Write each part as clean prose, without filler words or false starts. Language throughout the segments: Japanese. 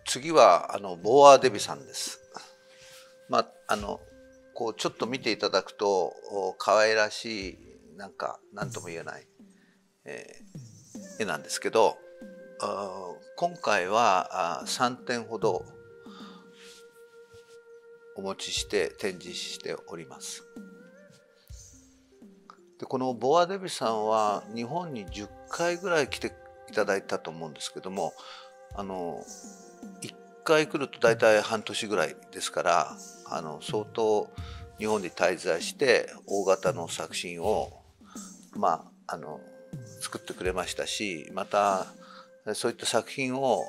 次はボーア・デビさんです。こうちょっと見ていただくと可愛らしい何とも言えない、絵なんですけど、今回は3点ほどお持ちして展示しております。でこのボーア・デビさんは日本に10回ぐらい来ていただいたと思うんですけども、1回来ると大体半年ぐらいですから、相当日本に滞在して大型の作品を作ってくれましたし、またそういった作品を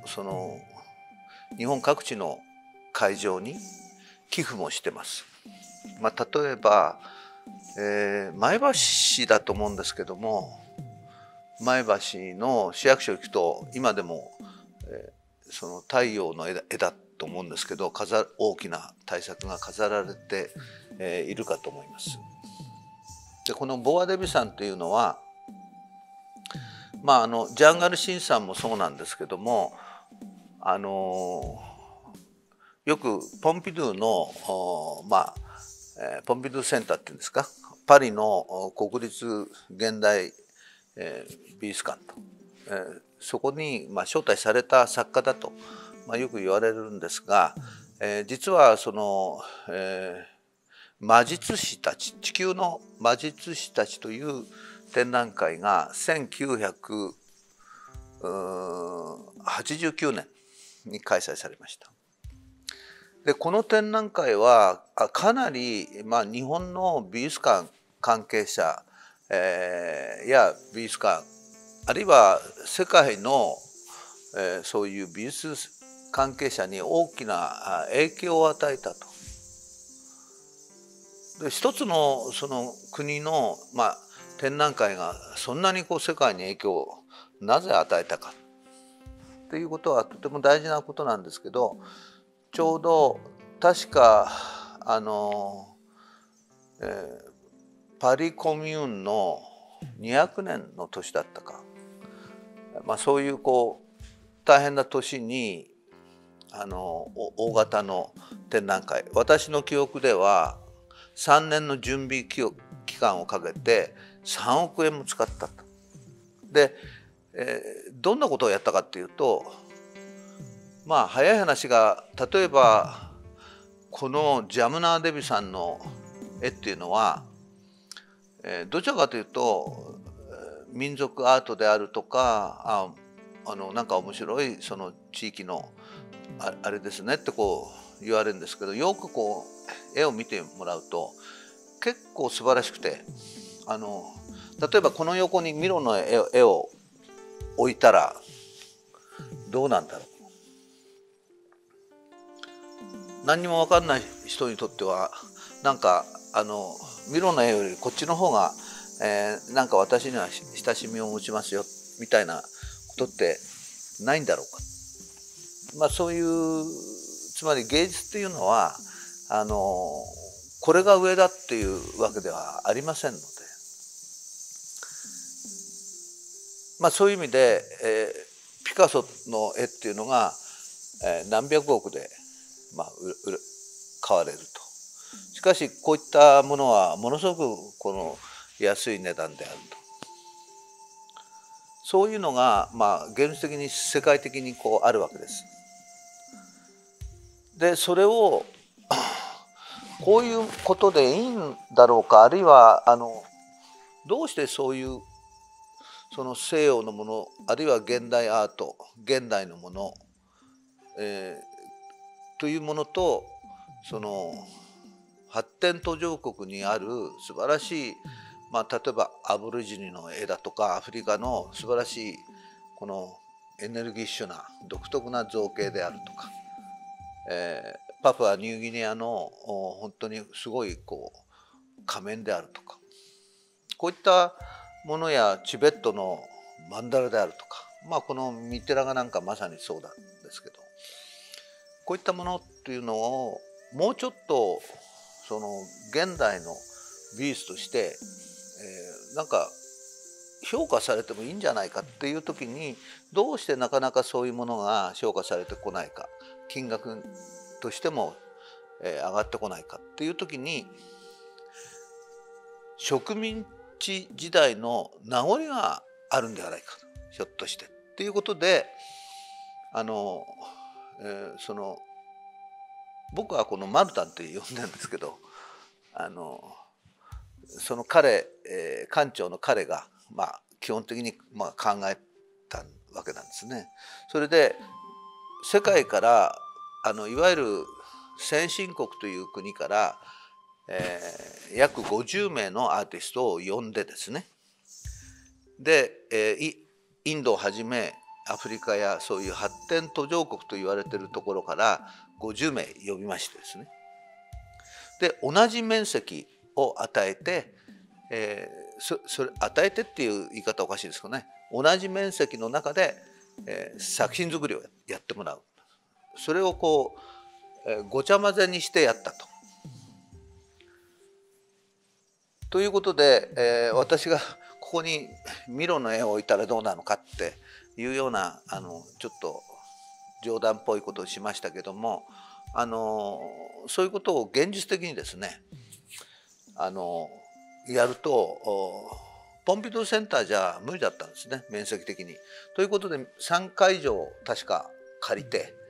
日本各地の会場に寄付もしてます。例えば、前橋市だと思うんですけども、前橋の市役所行くと今でも、その太陽の絵だと思うんですけど、大きな大作が飾られて、いるかと思います。でこのボーア・デビさんというのは、ジャンガル・シンさんもそうなんですけども、よくポンピドゥのポンピドゥセンターっていうんですか、パリの国立現代美術館と、そこに招待された作家だと、よく言われるんですが、実は魔術師たち、地球の魔術師たちという展覧会が1989年に開催されました。でこの展覧会はかなり、日本の美術館関係者、や美術館、あるいは世界の、そういう美術関係者に大きな影響を与えたと。で一つのその国の、展覧会がそんなに世界に影響をなぜ与えたかっていうことはとても大事なことなんですけど、ちょうど確かパリコミューンの200年の年だったか、そういう大変な年に大型の展覧会、私の記憶では3年の準備期間をかけて3億円も使ったと。で、どんなことをやったかっていうと、早い話が、例えばこのジャムナー・デビさんの絵っていうのは、どちらかというと民族アートであるとか、なんか面白いその地域のあれですねって言われるんですけど、よく絵を見てもらうと結構素晴らしくて、例えばこの横にミロの絵を置いたらどうなんだろう。何にも分かんない人にとってはミロの絵よりこっちの方が、私には親しみを持ちますよみたいなことってないんだろうか。そういう、つまり芸術っていうのはこれが上だっていうわけではありませんので、そういう意味で、ピカソの絵っていうのが、何百億で、買われると。しかしこういったものはものすごく安い値段であると。そういうのが現実的に世界的にあるわけです。でそれをこういうことでいいんだろうか、あるいはどうしてそういうその西洋のもの、あるいは現代アート、現代のもの、というものと、その発展途上国にある素晴らしい、例えばアボリジニの絵だとか、アフリカの素晴らしいこのエネルギッシュな独特な造形であるとか、パプアニューギニアの本当にすごい仮面であるとか、こういったものやチベットのマンダラであるとか、このミテラがまさにそうなんですけど、こういったものっていうのをもうちょっとその現代の美術として、 評価されてもいいんじゃないかっていう時にどうしてなかなかそういうものが評価されてこないか、金額としても上がってこないかっていう時に、植民地時代の名残があるんではないかと、ひょっとしてっていうことで、その僕はこのマルタンって呼んでるんですけど、その館長の彼が基本的に考えたわけなんですね。それで世界からいわゆる先進国という国から、約50名のアーティストを呼んでですね、で、インドをはじめアフリカやそういう発展途上国と言われているところから50名呼びましてですね、で同じ面積を与えて、それ与えてっていう言い方おかしいですけどね、同じ面積の中で、作品作りをやってもらう。それをこう、ごちゃ混ぜにしてやったと。ということで、私がここにミロの絵を置いたらどうなのかっていうようなちょっと冗談っぽいことをしましたけども、そういうことを現実的にですねやるとポンピドゥセンターじゃ無理だったんですね、面積的に。ということで3会場を確か借りて、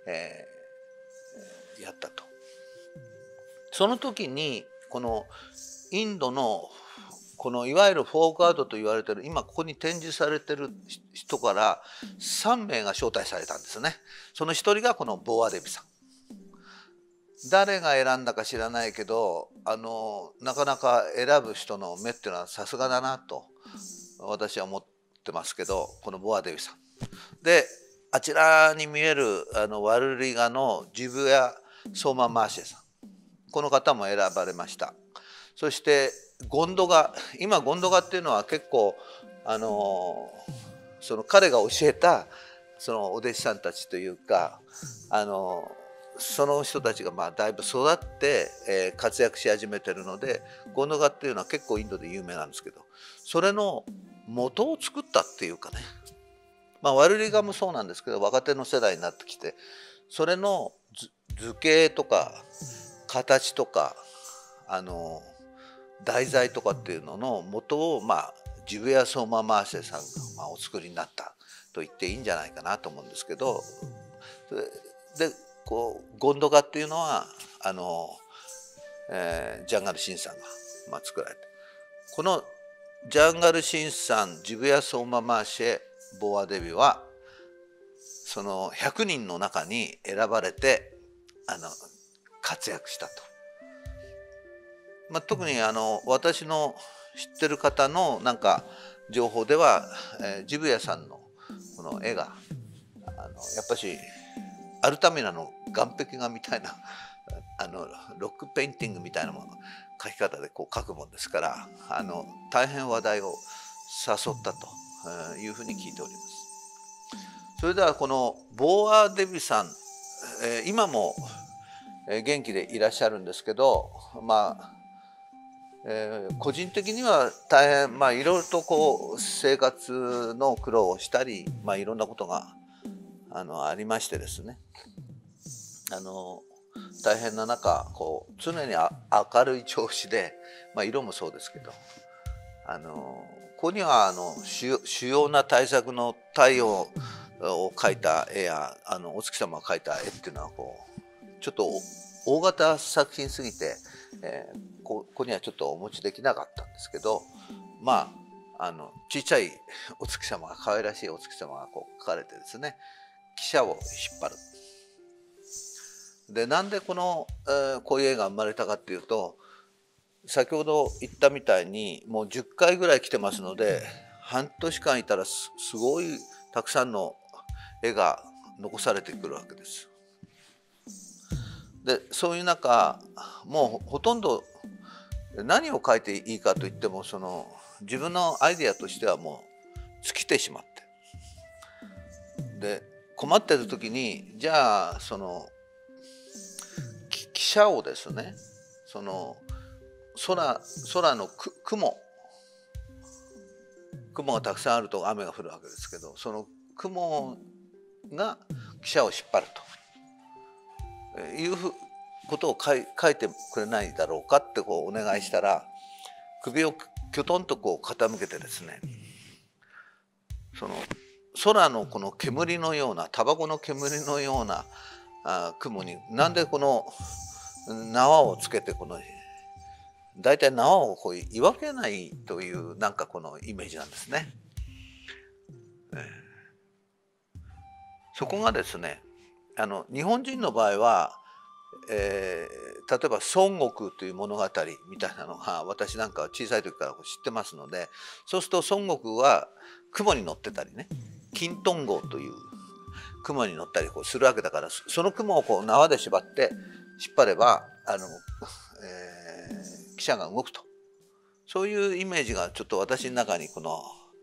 やったと。その時にこのインドのこのいわゆるフォークアートと言われている今ここに展示されている人から3名が招待されたんですね。その1人がこのボーア・デビさん。誰が選んだか知らないけどなかなか選ぶ人の目っていうのはさすがだなと私は思ってますけど、このボーア・デビさんで、あちらに見えるワルリガのジブヤ・ソーマ・マーシェさん、この方も選ばれました。そしてゴンドガ、今ゴンドガっていうのは結構その彼が教えたそのお弟子さんたちというかその人たちがだいぶ育って、活躍し始めてるので、ゴンドガっていうのは結構インドで有名なんですけど、それの元を作ったっていうかね、ワルリガもそうなんですけど若手の世代になってきて、それの図形とか形とか題材とかっていうのの元をジブヤ・ソーマ・マーシェさんがお作りになったと言っていいんじゃないかなと思うんですけど、でこうゴンドガっていうのはジャンガル・シンさんが作られて、このジャンガル・シンさん、ジブヤ・ソーマ・マーシェ、ボーア・デビはその100人の中に選ばれて活躍したと。特に私の知ってる方のなんか情報では、ジブヤさんのこの絵がやっぱしアルタミラの岩壁画みたいなロックペインティングみたいなもの描き方でこう描くもんですから、大変話題を誘ったというふうに聞いております。それではこのボーア・デビさん、今も元気でいらっしゃるんですけど、個人的には大変いろいろとこう生活の苦労をしたり、いろんなことがありましてですね、大変な中こう常に明るい調子で、色もそうですけどここには主要な大作の太陽を描いた絵やお月様を描いた絵っていうのはこうちょっと大型作品すぎて、ここにはちょっとお持ちできなかったんですけど、ちっちゃいお月様が可愛らしいお月様がこう描かれてですね、汽車を引っ張る。でなんでこういう絵が生まれたかっていうと、先ほど言ったみたいにもう10回ぐらい来てますので、半年間いたらすごいたくさんの絵が残されてくるわけです。でそういう中もうほとんど何を描いていいかといっても自分のアイデアとしてはもう尽きてしまって、で困ってる時にじゃあ汽車をですね空の雲雲がたくさんあると雨が降るわけですけど、その雲が汽車を引っ張るということを書いてくれないだろうかってこうお願いしたら、首をきょとんとこう傾けてですね、その空のこの煙のような、タバコの煙のような雲になんでこの縄をつけて、この大体縄をこう言い訳ないというなんかこのイメージなんですね。そこがですね、日本人の場合は、例えば孫悟空という物語みたいなのが私なんかは小さい時から知ってますので、そうすると孫悟空は雲に乗ってたりね、金遁号という雲に乗ったりこうするわけだから、その雲をこう縄で縛って引っ張れば汽車が動くと、そういうイメージがちょっと私の中にこの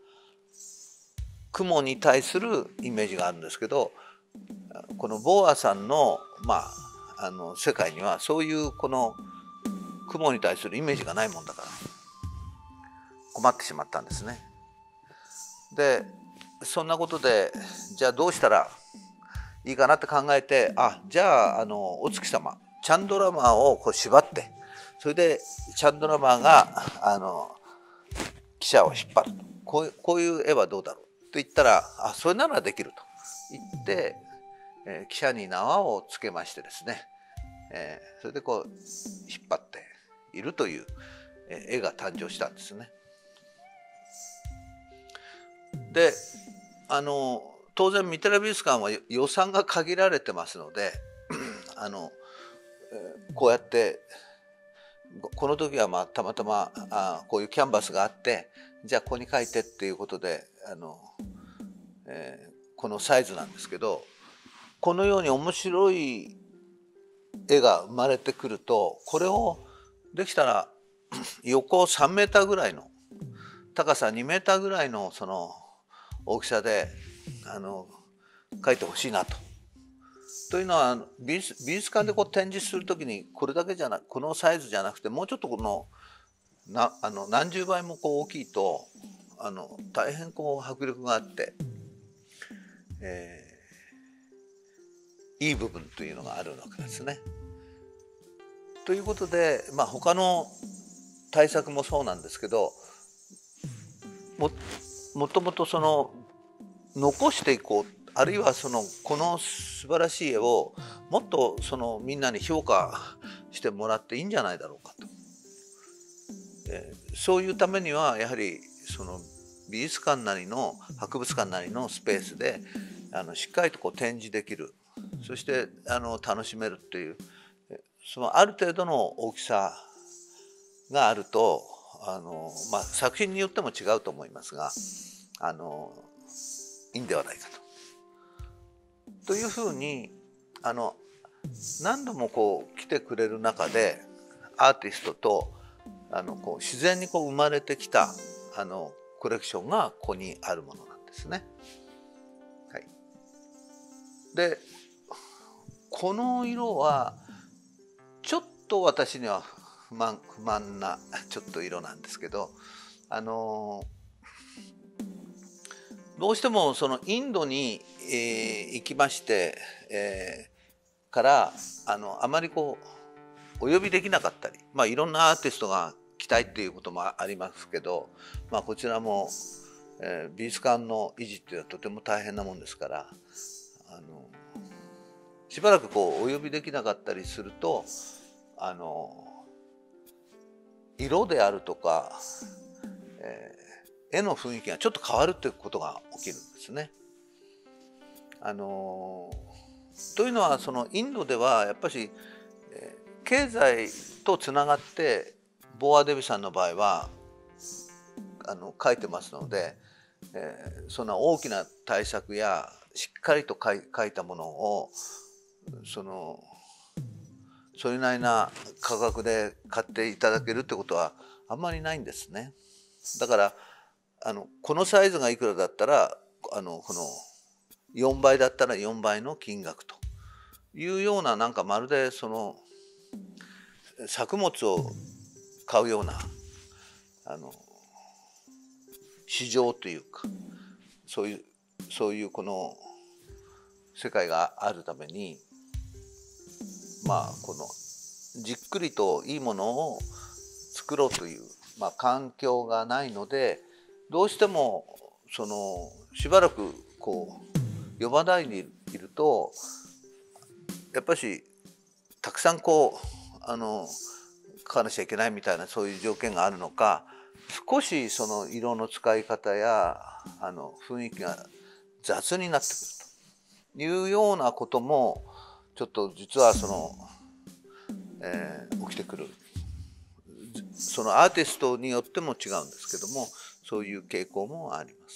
雲に対するイメージがあるんですけど、このボーアさんの世界にはそういうこの雲に対するイメージがないもんだから困ってしまったんですね。でそんなことで、じゃあどうしたらいいかなって考えて、じゃあお月様チャンドラマをこう縛って、それでチャンドラマが汽車を引っ張ると、こういう絵はどうだろうと言ったら、それならできると言って、汽車に縄をつけましてですね、それでこう引っ張っているという絵が誕生したんですね。で当然三寺美術館は予算が限られてますのでこうやってこの時はたまたまこういうキャンバスがあって、じゃあここに描いてっていうことでこのサイズなんですけど、このように面白い絵が生まれてくると、これをできたら横3メーターぐらいの、高さ2メーターぐらいのその大きさで描いてほしいなと。というのは美術館でこう展示するときにこれだけじゃなく、このサイズじゃなくてもうちょっとこの何十倍もこう大きいと大変こう迫力があって、いい部分というのがあるわけですね。ということで、他の対策もそうなんですけど、もともとその残していこう、あるいはこの素晴らしい絵をもっとみんなに評価してもらっていいんじゃないだろうかと。そういうためにはやはり美術館なりの博物館なりのスペースでしっかりとこう展示できる、そして楽しめるっていう、ある程度の大きさがあると作品によっても違うと思いますがいいんではないかというふうに何度もこう来てくれる中でアーティストとこう自然にこう生まれてきたコレクションがここにあるものなんですね。はい、でこの色はちょっと私には不満なちょっと色なんですけど、どうしてもインドに、行きまして、からあまりこうお呼びできなかったり、いろんなアーティストが来たいっていうこともありますけど、こちらも、美術館の維持っていうのはとても大変なもんですから、しばらくこうお呼びできなかったりすると色であるとか、絵の雰囲気がちょっと変わるっていうことが起きるんですね。というのはインドではやっぱり、経済とつながってボーア・デビさんの場合は描いてますので、そんな大きな大作やしっかりと描いたものをそれなりな価格で買っていただけるってことはあんまりないんですね。だからこのサイズがいくらだったらこの4倍だったら4倍の金額というような、なんかまるで作物を買うような市場というかそういうこの世界があるために、まあこのじっくりといいものを作ろうという、まあ、環境がないので、どうしてもしばらくこう呼ばないでいると、やっぱしたくさん書かなきゃいけないみたいな、そういう条件があるのか、少しその色の使い方や雰囲気が雑になってくるというようなこともちょっと実は起きてくる。そのアーティストによっても違うんですけども、そういう傾向もあります。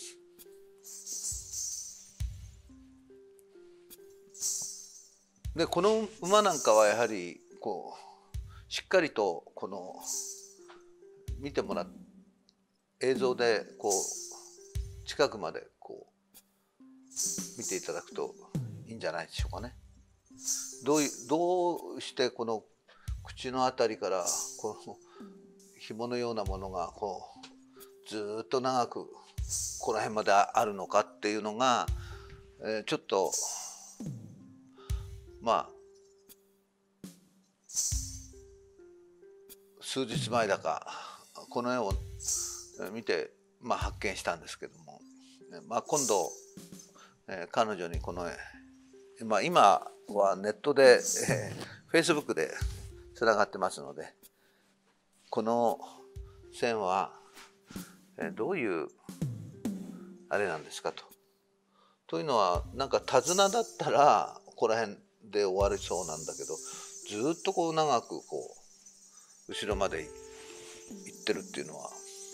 でこの馬なんかはやはりこうしっかりとこの見てもらって、映像でこう近くまでこう見ていただくといいんじゃないでしょうかね。どうしてこの口のあたりからこの紐のようなものがこうずっと長くこの辺まであるのかっていうのが、ちょっとまあ数日前だかこの絵を見て、まあ、発見したんですけども、まあ、今度、彼女にこの絵、まあ、今はネットで、Facebook でつながってますので、この線は、どういうあれなんですかと。というのはなんか手綱だったらここら辺で終わりそうなんだけど、ずっとこう長くこう後ろまで行ってるっていうのは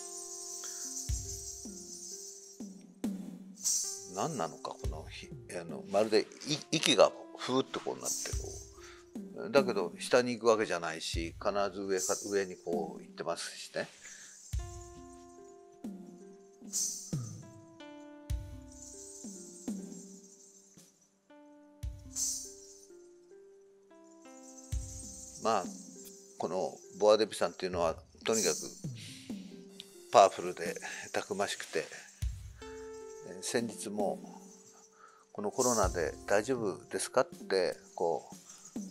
何なのか。このまるで息がふーっとこうなってこうだけど下に行くわけじゃないし、必ず上にこう行ってますしね。まあこのボア・デビさんっていうのはとにかくパワフルでたくましくて、先日もこのコロナで大丈夫ですかってこう、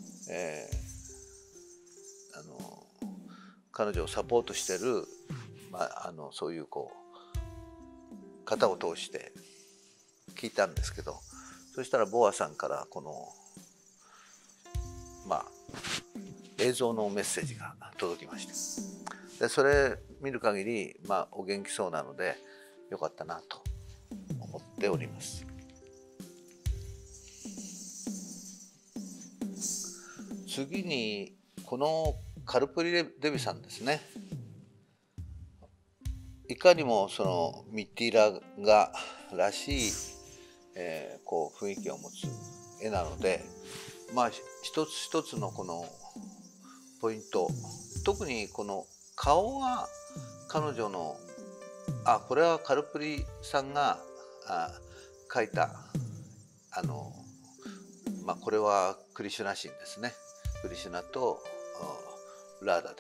彼女をサポートしてる、まあ、そういうこう方を通して聞いたんですけど、そしたらボアさんからこのまあ映像のメッセージが届きまして、でそれ見る限り、まあ、お元気そうなのでよかったなと思っております。次にこのカルプリデビさんですね。いかにもそのミッティラガらしい、こう雰囲気を持つ絵なので、まあ一つ一つのこのポイント、特にこの顔は彼女のこれはカルプリさんが描いたまあこれはクリシュナ神ですね。クリシュナとラーダである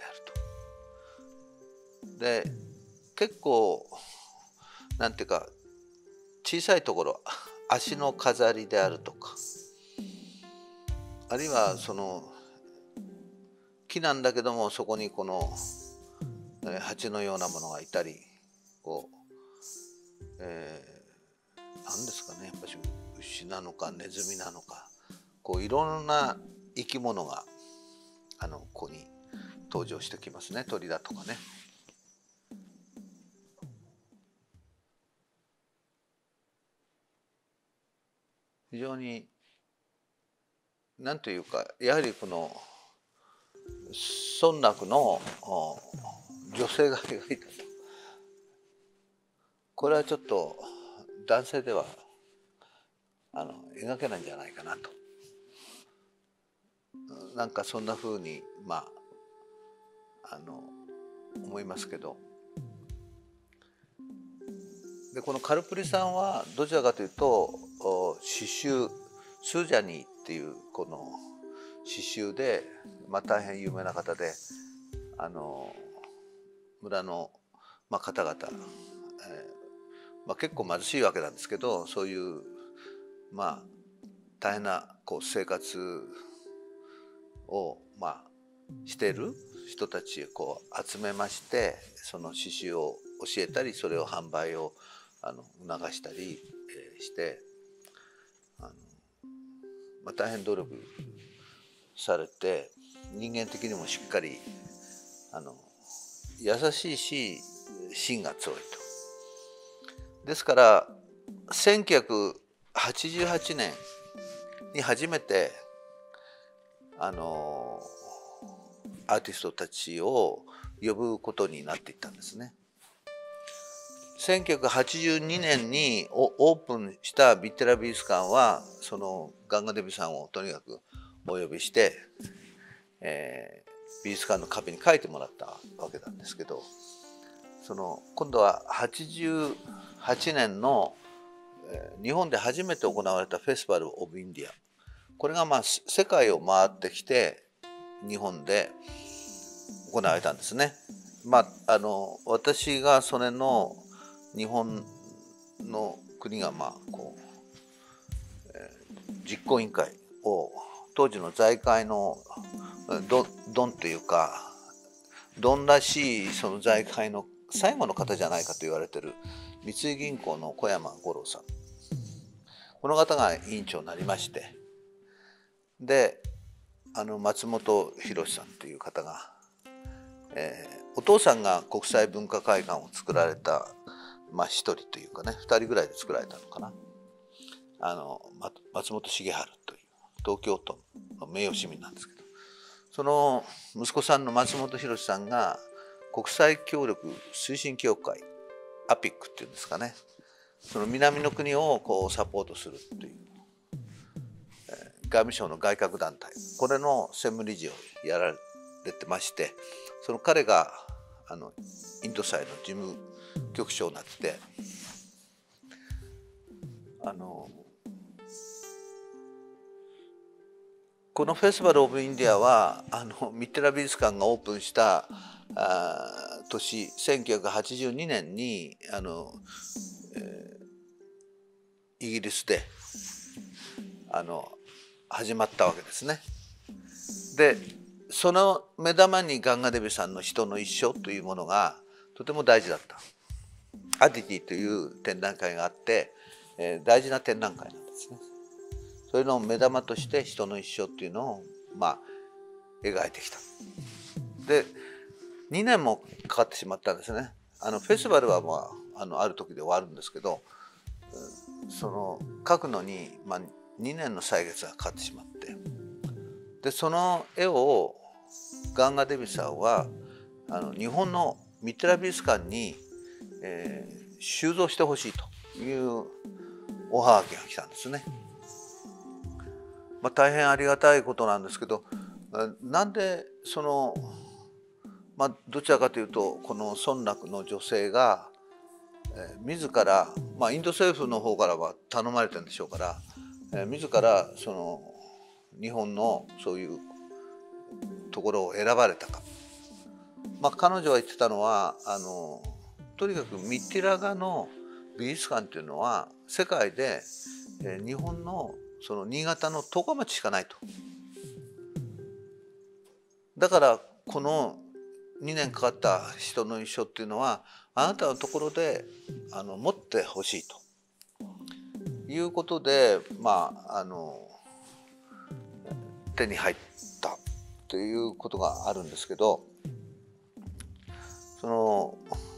と。で結構なんていうか小さいところ、足の飾りであるとか、あるいはその木なんだけどもそこにこの蜂のようなものがいたり、こう、何ですかね、やっぱし牛なのかネズミなのか、こういろんな生き物がここに登場してきますね。鳥だとかね。非常に何というか、やはりこの村落の女性が描いたと。これはちょっと男性では描けないんじゃないかなと、なんかそんな風にまあ思いますけど。でこのカルプリさんはどちらかというと刺繍スージャニーっていうこの刺繍で、まあ、大変有名な方で村の、まあ、方々、 結構貧しいわけなんですけど、そういう大変な生活をしている人たちを集めまして、その刺繍を教えたり、それを販売を促したりして大変努力されて、人間的にもしっかり優しいし芯が強いと。ですから1988年に初めてアーティストたちを呼ぶことになっていったんですね。1982年にオープンしたビッテラ美術館は、そのガンガデビさんをとにかくお呼びして、美術館の壁に書いてもらったわけなんですけど、今度は88年の日本で初めて行われたフェスティバル・オブ・インディア、これが世界を回ってきて日本で行われたんですね。私がそれの日本の国が実行委員会を、当時の財界のドンというか、ドンらしいその財界の最後の方じゃないかと言われている三井銀行の小山五郎さん、この方が委員長になりまして、で松本博さんという方が、お父さんが国際文化会館を作られた一人というかね、2人ぐらいで作られたのかな、松本重治という東京都の名誉市民なんですけど、その息子さんの松本博さんが国際協力推進協会 APIC っていうんですかね、その南の国をサポートするという、外務省の外郭団体、これの専務理事をやられてまして、その彼がインド祭の事務局長になって、このフェスティバル・オブ・インディアはミッテラ美術館がオープンした年1982年にイギリスで始まったわけですね。でその目玉にガンガデビさんの人の一生というものがとても大事だった。アディティという展覧会があって、大事な展覧会なんですね。それの目玉として人の一生っていうのを描いてきた。で2年もかかってしまったんですね。フェスティバルはある時で終わるんですけど、その描くのに2年の歳月がかかってしまって、でその絵をガンガデビさんは日本のミッテラ美術館に、収蔵してほしいというおはがきが来たんですね。大変ありがたいことなんですけど、なんでどちらかというとこの村落の女性が、自ら、インド政府の方からは頼まれてるんでしょうから、自ら日本のそういうところを選ばれたか。彼女が言ってたのはとにかくミッティラ画の美術館っていうのは世界で、日本のその新潟の十日町しかないと。だからこの2年かかった人の一生っていうのはあなたのところで持ってほしいということで、手に入ったということがあるんですけど、その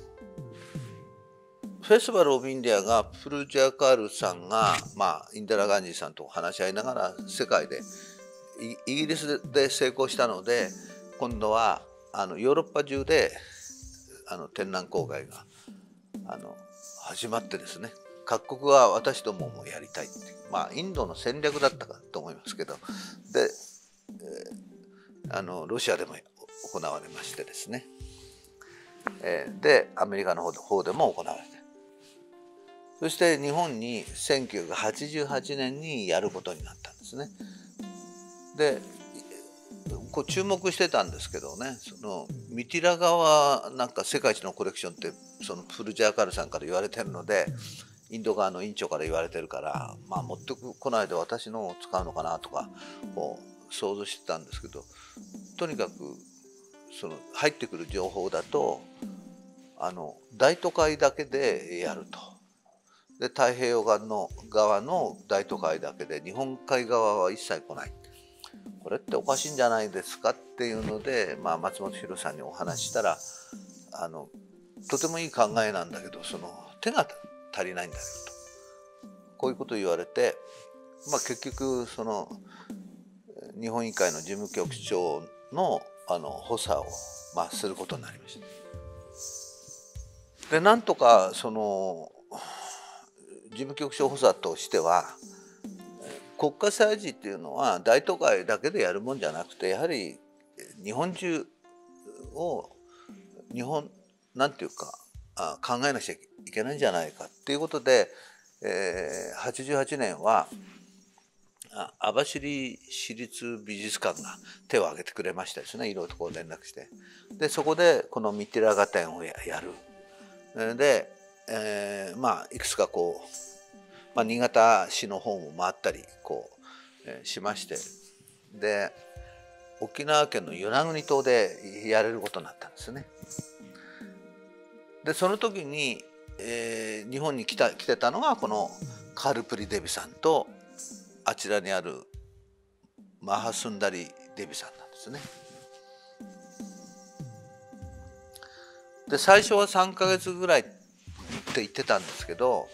フェスティバル・オブ・インディアがプルジャーカールさんが、インデラ・ガンジーさんと話し合いながら世界でイギリスで成功したので、今度はヨーロッパ中で展覧公開が始まってですね、各国は私どももやりたいっていう、インドの戦略だったかと思いますけど、で、ロシアでも行われましてですね、でアメリカの方でも行われて、そして日本に1988年にやることになったんですね。でこう注目してたんですけどね、そのミティラ画はなんか世界一のコレクションってそのプルジャーカルさんから言われてるので、インド側の院長から言われてるから、まあ持ってこないで私のを使うのかなとかこう想像してたんですけど、とにかくその入ってくる情報だと大都会だけでやると。で太平洋側の大都会だけで日本海側は一切来ない。これっておかしいんじゃないですかっていうので、まあ、松本博さんにお話ししたらとてもいい考えなんだけどその手が足りないんだよとこういうことを言われて、まあ、結局その日本委員会の事務局長の補佐を、まあ、することになりました。でなんとかその事務局長補佐としては国家祭事っていうのは大都会だけでやるもんじゃなくてやはり日本中をなんていうか考えなくちゃいけないんじゃないかっていうことで、88年は網走市立美術館が手を挙げてくれましたですね。いろいろとこう連絡してでそこでこのミティラ画展をやる。で、まあいくつかこう、まあ、新潟市の方も回ったりこう、しましてで沖縄県の与那国島でやれることになったんですね。でその時に、日本に来てたのがこのカルプリ・デビさんとあちらにあるマハスンダリ・デビさんなんですね。で最初は3ヶ月ぐらいって言ってたんですけど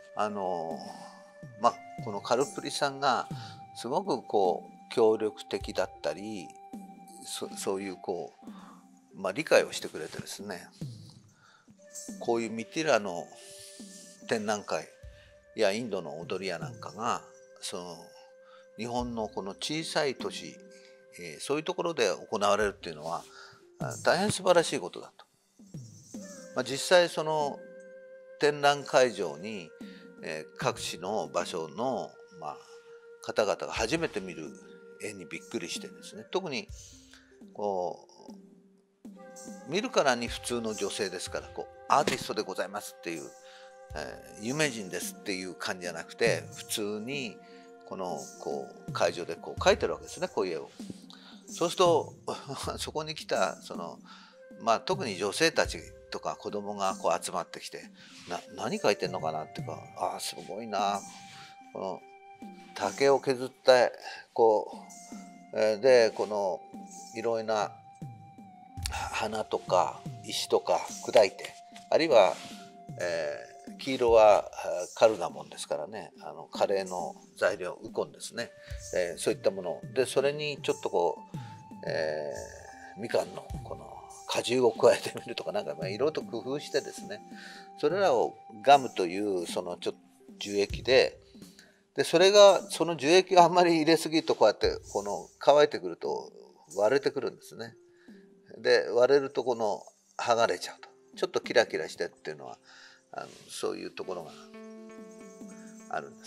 まあこのカルプリさんがすごくこう協力的だったりそういうこう、まあ、理解をしてくれてですねこういうミティラの展覧会やインドの踊り屋なんかがその日本のこの小さい都市、そういうところで行われるっていうのは大変素晴らしいことだと。まあ、実際その展覧会場に、各地の場所の、まあ、方々が初めて見る絵にびっくりしてですね特にこう見るからに普通の女性ですからこうアーティストでございますっていう、有名人ですっていう感じじゃなくて普通にこう会場でこう描いてるわけですねこういう絵を。そうするとそこに来たまあ、特に女性たちとか子供がこう集まってきて何描いてんのかなっていうかすごいなこの竹を削ったこう、でこのいろいろな花とか石とか砕いてあるいは、黄色はカルダモンですからねカレーの材料ウコンですね、そういったものでそれにちょっとこう、みかんのこの果汁を加えてみるとかなんかいろいろと工夫してですねそれらをガムというそのちょっと樹液でその樹液があんまり入れすぎるとこうやってこの乾いてくると割れてくるんですね。で割れるとこの剥がれちゃうとちょっとキラキラしてっていうのはそういうところがあるんです。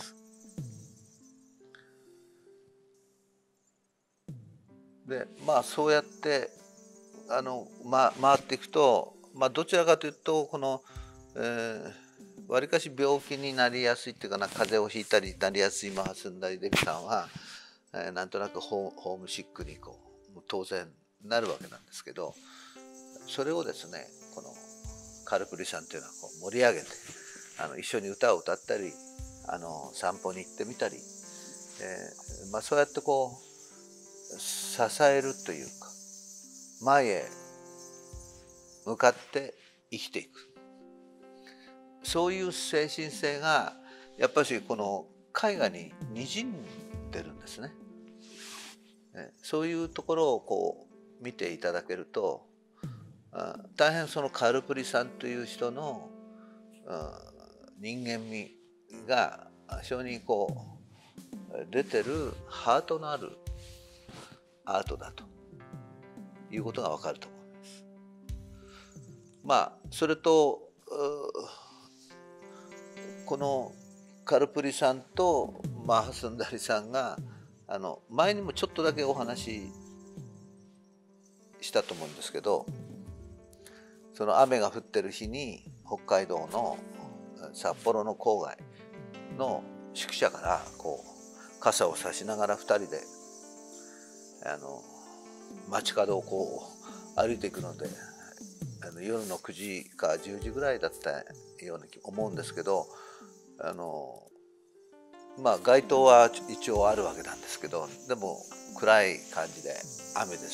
でまあそうやって回っていくと、まあ、どちらかというとこのわりかし病気になりやすいっていうかな風邪をひいたりなりやすいマハスンダリデビさんは、なんとなくホームシックにこう当然なるわけなんですけどそれをですねこのカルプリさんっていうのはこう盛り上げて一緒に歌を歌ったり散歩に行ってみたり、まあ、そうやってこう支えるというか前へ向かって生きていくそういう精神性がやっぱりこの絵画ににじんでるんですね。そういうところをこう見ていただけると大変そのカルプリさんという人の人間味が非常にこう出てるハートのあるアートだということがわかると思います。まあそれとこのカルプリさんとマハスンダリさんが前にもちょっとだけお話したと思うんですけど、その雨が降ってる日に北海道の札幌の郊外の宿舎からこう傘を差しながら2人で街角をこう歩いていくので、夜の9時か10時ぐらいだったように思うんですけど、街灯は一応あるわけなんですけど、でも暗い感じで雨です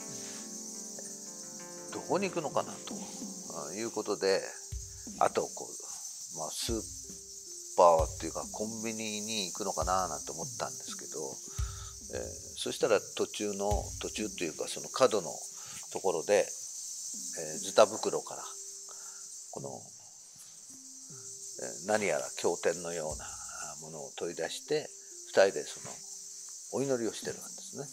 し、どこに行くのかなということで、あとこう、スーパーっていうかコンビニに行くのかななんて思ったんですけど、そしたら途中というかその角のところで、ズタ袋からこの、何やら経典のようなものを取り出して2人でそのお祈りをしてるん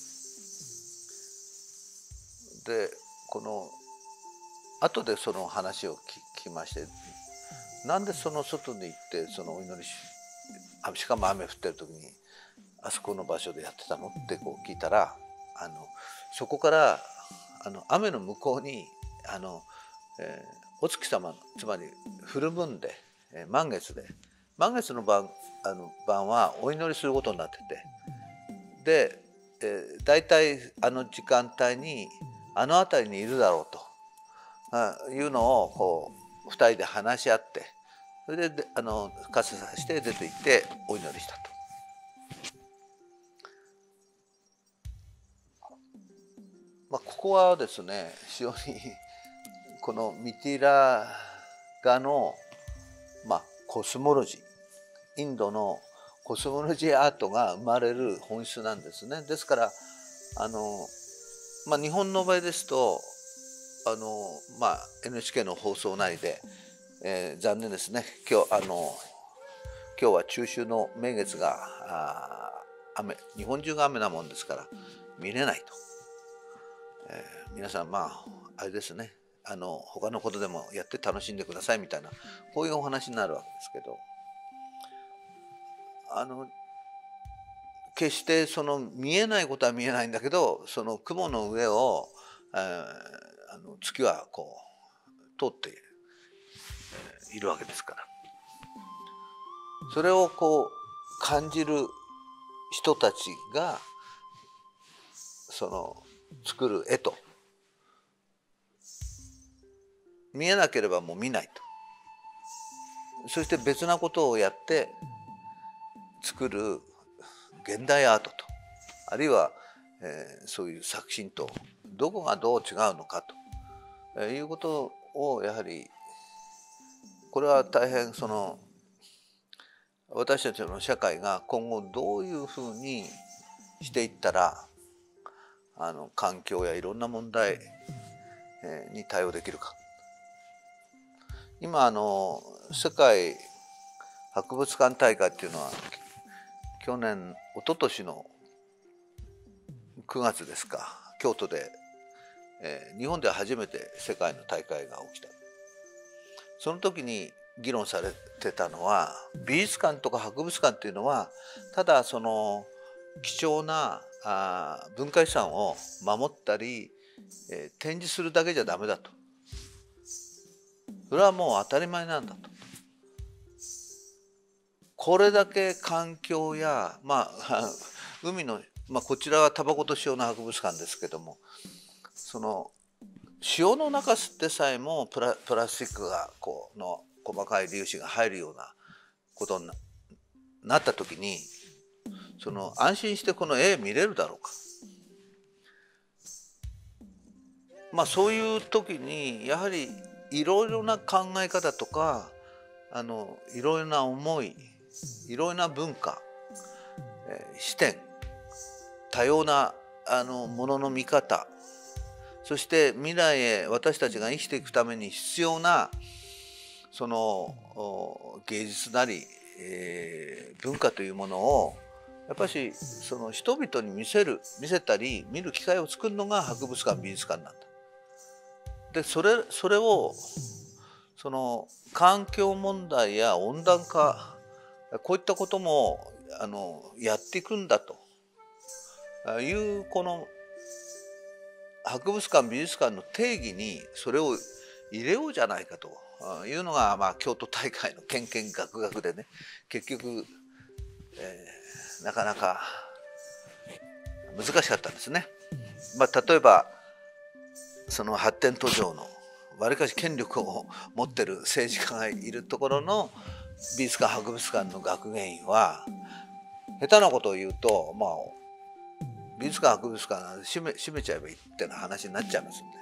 ですね。でこの後でその話を聞きまして、なんでその外に行ってそのお祈りしかも雨降ってる時にあそこの場所でやってたのってこう聞いたら、そこから雨の向こうにお月様の、つまりフルムーンで、満月の晩はお祈りすることになってて、で、大体時間帯に辺りにいるだろうというのをこう2人で話し合って、それで傘さして出て行ってお祈りしたと。ここはですね、非常にこのミティラ画の、コスモロジー、インドのコスモロジーアートが生まれる本質なんですね。ですから日本の場合ですとNHK の放送内で、残念ですね、今日は中秋の名月が日本中が雨なもんですから見れないと。皆さんあれですね、他のことでもやって楽しんでくださいみたいな、こういうお話になるわけですけど、決してその見えないことは見えないんだけど、その雲の上を、月はこう通っているわけですから、それをこう感じる人たちがその作る絵と、見えなければもう見ないと、そして別なことをやって作る現代アートと、あるいは、そういう作品とどこがどう違うのかと、いうことをやはりこれは大変その私たちの社会が今後どういうふうにしていったら環境やいろんな問題に対応できるか。今世界博物館大会っていうのは一昨年の9月ですか、京都で、日本では初めて世界の大会が起きた。その時に議論されてたのは、美術館とか博物館っていうのはただその貴重な文化遺産を守ったり、展示するだけじゃダメだと。それはもう当たり前なんだと。これだけ環境や海の、こちらはタバコと塩の博物館ですけども、その塩の中でさえもプラスチックがの細かい粒子が入るようなことになった時に、その安心してこの絵見れるだろうか。そういう時にやはりいろいろな考え方とかいろいろな思い、いろいろな文化、視点、多様なものの見方、そして未来へ私たちが生きていくために必要なその芸術なり、文化というものをやっぱりその人々に見せたり見る機会を作るのが博物館美術館なんだ。でそれをその環境問題や温暖化、こういったこともやっていくんだというこの博物館美術館の定義にそれを入れようじゃないかというのが、京都大会のけんけんがくがくでね、結局、なかなか難しかったんですね。例えばその発展途上のわりかし権力を持ってる政治家がいるところの美術館博物館の学芸員は下手なことを言うと、美術館博物館閉めちゃえばいいってな話になっちゃいますんで、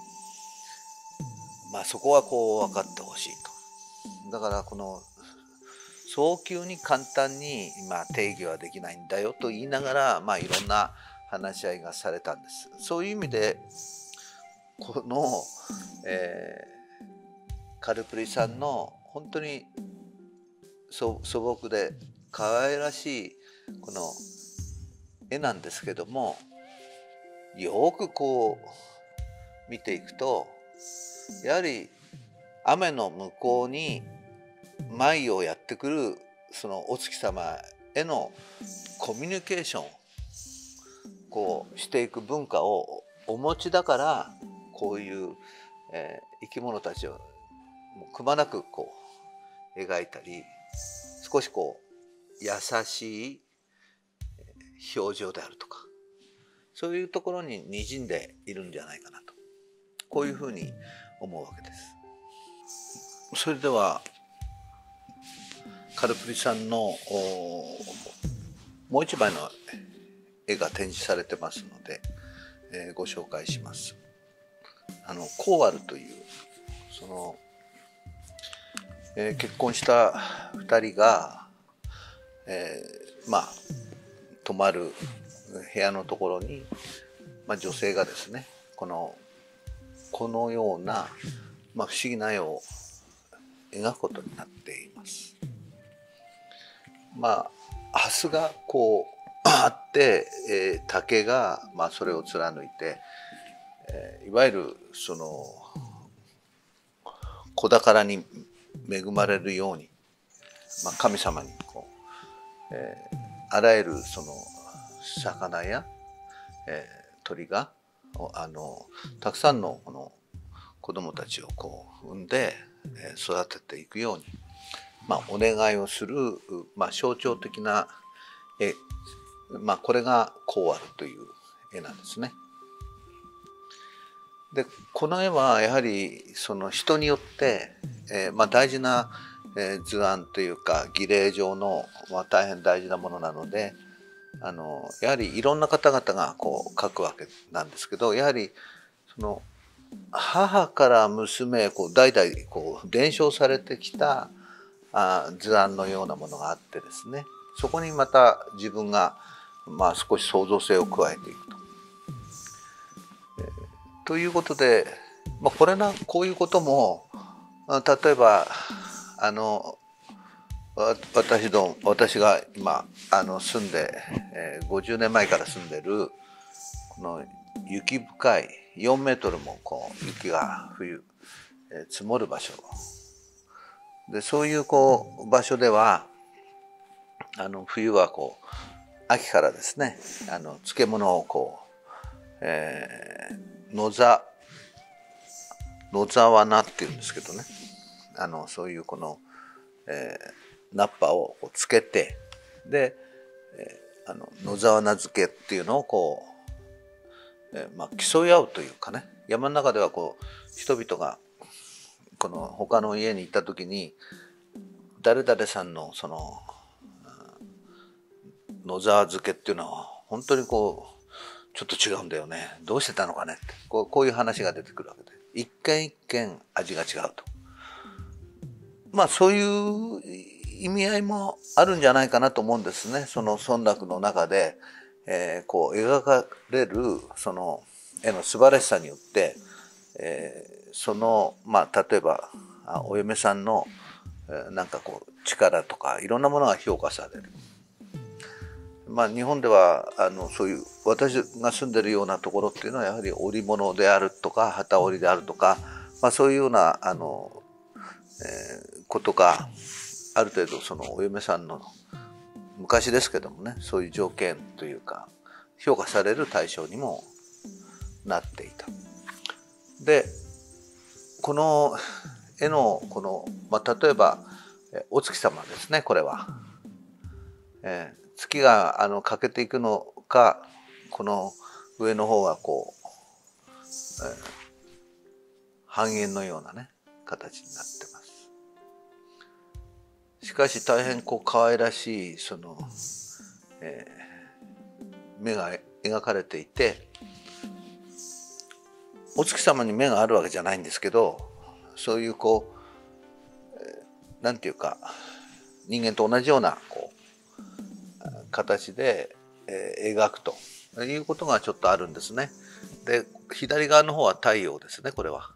そこはこう分かってほしいと。だからこの早急に簡単に定義はできないんだよと言いながら、いろんな話し合いがされたんです。そういう意味でこの、カルプリさんの本当に素朴で可愛らしいこの絵なんですけども、よくこう見ていくと、やはり雨の向こうに舞をやってくるそのお月様へのコミュニケーションをこうしていく文化をお持ちだから、こういう、生き物たちをくまなくこう描いたり、少しこう優しい表情であるとか、そういうところに滲んでいるんじゃないかなと、こういうふうに思うわけです。それではカルプリさんのもう一枚の絵が展示されてますので、ご紹介します。コーワルというその、結婚した2人が、泊まる部屋のところに、女性がですね、このような、不思議な絵を描くことになっています。蓮がこうあって、竹がそれを貫いて、いわゆるその子宝に恵まれるように、神様にこう、あらゆるその魚や、鳥がたくさんのこの子供たちをこう産んで、育てていくように、お願いをする、象徴的な絵、これがコーワルという絵なんですね。でこの絵はやはりその人によって、大事な、図案というか儀礼上の、大変大事なものなので、やはりいろんな方々がこう描くわけなんですけど、やはりその母から娘へこう代々こう伝承されてきた図案のようなものがあってですね、そこにまた自分が少し創造性を加えていくと。ということで、こういうことも例えば私が今住んで、50年前から住んでるこの雪深い4メートルもこう雪が冬、積もる場所で、そういうこう場所では冬はこう秋からですね、漬物をこう、野沢菜っていうんですけどね、そういうこの、菜っぱをこうつけて、で、野沢菜漬けっていうのをこう、競い合うというかね、山の中ではこう人々がこの他の家に行った時に、誰々さんのその野沢漬けっていうのは本当にこうちょっと違うんだよね、どうしてたのかねって、こういう話が出てくるわけで、一軒一軒味が違うと。そういう意味合いもあるんじゃないかなと思うんですね。その村落の中で、こう描かれるその絵の素晴らしさによって、その例えばお嫁さんのなんかこう力とかいろんなものが評価される。日本ではそういう私が住んでるようなところっていうのはやはり織物であるとか機織りであるとか、そういうようなことがある程度そのお嫁さんの昔ですけどもね、そういう条件というか評価される対象にもなっていた。でこの絵のこの、例えばお月様ですね、これは。月が欠けていくのか、この上の方がこう、半円のようなね形になってます。しかし大変こう可愛らしいその、目が描かれていて、お月様に目があるわけじゃないんですけど、そういうこう、なんていうか人間と同じようなこう形で、描くということがちょっとあるんですね。で左側の方は太陽ですね、これは。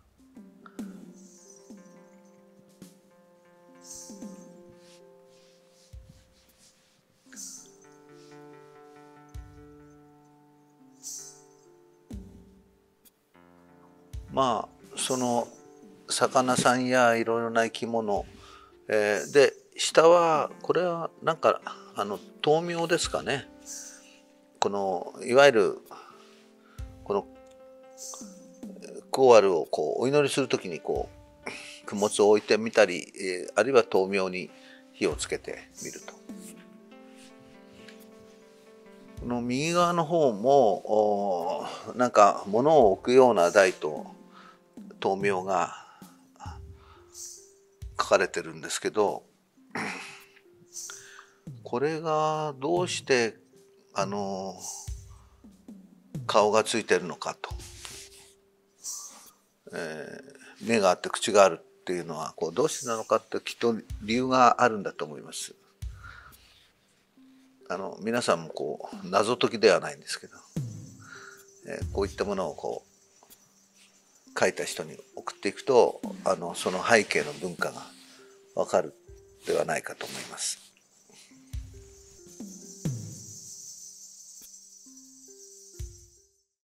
その魚さんやいろいろな生き物、で下はこれはなんか豆苗ですかね。このいわゆるこのクオアルをこうお祈りするときにこう供物を置いてみたり、あるいは豆苗に火をつけてみると。この右側の方もなんか物を置くような台と豆苗が書かれてるんですけど、これがどうして顔がついてるのかと、目があって口があるっていうのはこうどうしてなのかってきっと理由があるんだと思います。皆さんもこう謎解きではないんですけど、こういったものをこう書いた人に送っていくとその背景の文化がわかるではないかと思います。